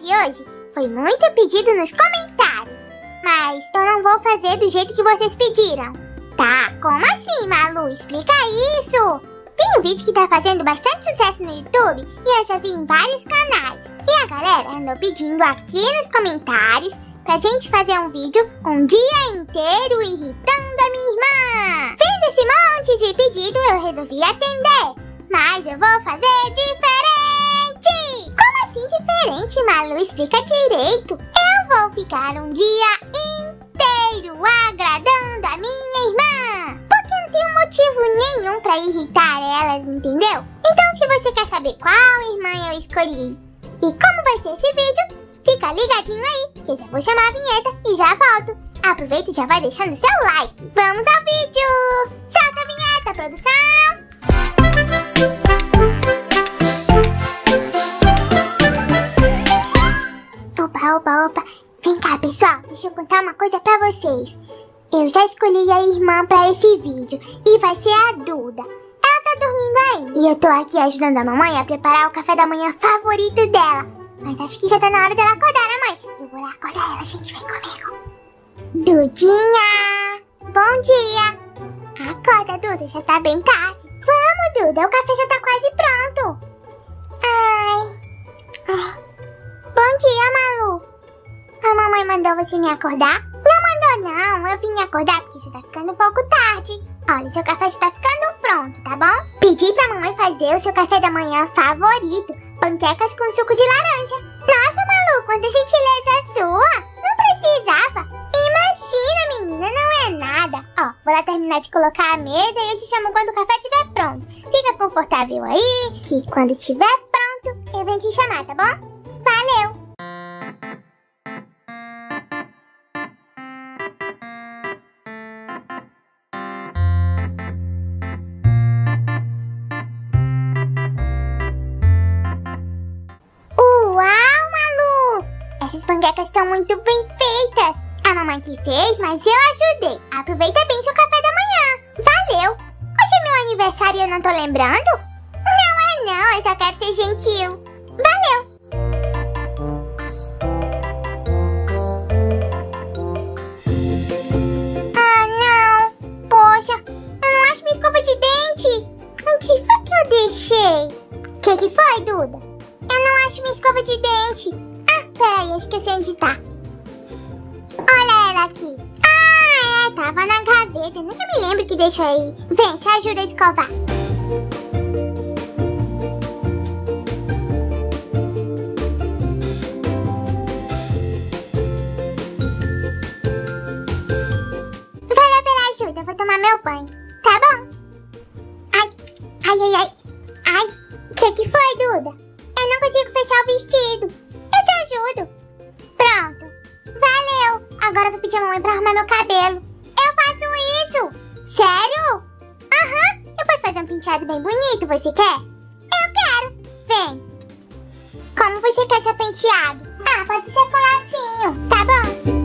hoje foi muito pedido nos comentários, mas eu não vou fazer do jeito que vocês pediram. Tá, como assim, Malu? Explica isso! Tem um vídeo que tá fazendo bastante sucesso no YouTube e eu já vi em vários canais. E a galera andou pedindo aqui nos comentários pra gente fazer um vídeo um dia inteiro irritando a minha irmã. Vendo esse monte de pedido, eu resolvi atender. Mas eu vou fazer diferente! Como assim diferente, Malu? Explica direito. Eu vou ficar um dia inteiro agradando a minha irmã. Porque não tem motivo nenhum pra irritar elas, entendeu? Então se você quer saber qual irmã eu escolhi e como vai ser esse vídeo, fica ligadinho aí, que eu já vou chamar a vinheta e já volto. Aproveita e já vai deixando seu like. Vamos ao vídeo! Solta a vinheta, produção! Opa. Vem cá, pessoal. Deixa eu contar uma coisa pra vocês. Eu já escolhi a irmã pra esse vídeo e vai ser a Duda. Ela tá dormindo ainda. E eu tô aqui ajudando a mamãe a preparar o café da manhã favorito dela. Mas acho que já tá na hora dela acordar, né, mãe? Eu vou lá acordar ela, gente. Vem comigo. Dudinha! Bom dia! Acorda, Duda. Já tá bem tarde. Vamos, Duda. O café já tá quase pronto. Bom dia, Malu. A mamãe mandou você me acordar? Não mandou, não. Eu vim me acordar porque já tá ficando um pouco tarde. Olha, seu café já tá ficando pronto, tá bom? Pedi pra mamãe fazer o seu café da manhã favorito. Panquecas com suco de laranja. Nossa, Malu, quanta gentileza sua. Não precisava. Imagina, menina, não é nada. Ó, vou lá terminar de colocar a mesa e eu te chamo quando o café estiver pronto. Fica confortável aí, que quando estiver pronto, eu venho te chamar, tá bom? Valeu! Essas panquecas estão muito bem feitas. A mamãe que fez, mas eu ajudei. Aproveita bem seu café da manhã. Valeu. Hoje é meu aniversário e eu não tô lembrando? Não, eu só quero ser gentil. Valeu. Não. Poxa, eu não acho minha escova de dente. Onde foi que eu deixei? O que foi, Duda? Eu não acho minha escova de dente. Peraí, acho que eu sei onde tá. Olha ela aqui. Tava na gaveta. Nunca me lembro que deixou aí. Vem, te ajuda a escovar. Valeu pela ajuda, vou tomar meu banho. Tá bom? Ai, o que foi, Duda? Eu não consigo fechar o vestido. Ajudo. Pronto. Valeu. Agora eu vou pedir a mamãe pra arrumar meu cabelo. Eu faço isso. Sério? Aham. Eu posso fazer um penteado bem bonito, você quer? Eu quero. Vem. Como você quer seu penteado? Pode ser com lacinho. Tá bom?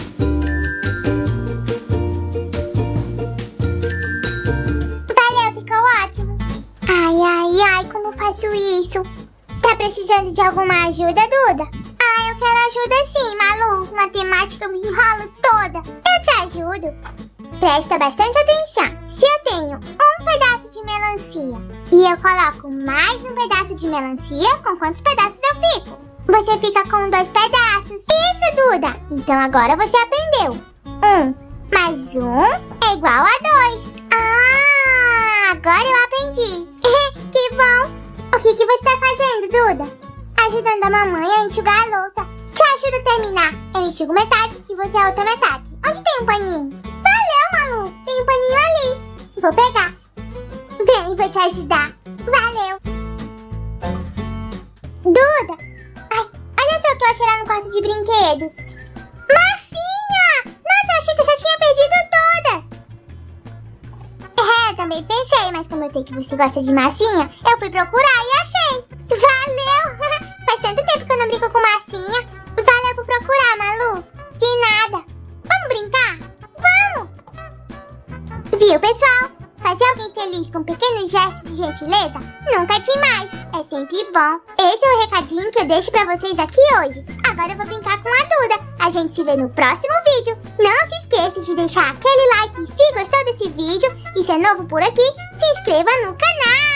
Valeu, ficou ótimo. Ai, como eu faço isso? Tá precisando de alguma ajuda, Duda? Eu quero ajuda sim, Malu. Matemática eu me enrolo toda. Eu te ajudo. Presta bastante atenção. Se eu tenho um pedaço de melancia e eu coloco mais um pedaço de melancia, com quantos pedaços eu fico? Você fica com 2 pedaços. Isso, Duda. Então agora você aprendeu. 1 mais 1 é igual a 2. Agora eu aprendi. Que bom. O que você tá fazendo, Duda? Ajudando a mamãe a enxugar a louça. Te ajudo a terminar. Eu enxugo metade e você a outra metade. Onde tem um paninho? Valeu, Malu. Tem um paninho ali. Vou pegar. Vem, vou te ajudar. Valeu. Duda. Olha só o que eu achei lá no quarto de brinquedos. Massinha! Nossa, eu achei que eu já tinha perdido todas. Eu também pensei, mas como eu sei que você gosta de massinha, eu fui procurar e achei. Valeu! Faz tanto tempo que eu não brinco com massinha. Valeu por procurar, Malu. De nada. Vamos brincar? Vamos! Viu, pessoal? Fazer alguém feliz com um pequeno gesto de gentileza nunca é demais, é sempre bom. Esse é o recadinho que eu deixo pra vocês aqui hoje. Agora eu vou brincar com a Duda. A gente se vê no próximo vídeo. Não se esqueça de deixar aquele like se gostou desse vídeo. E se é novo por aqui, se inscreva no canal.